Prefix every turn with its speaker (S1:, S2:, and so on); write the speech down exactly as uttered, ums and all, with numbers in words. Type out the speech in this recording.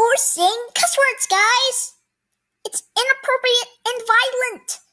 S1: saying cuss words, guys. It's inappropriate and violent.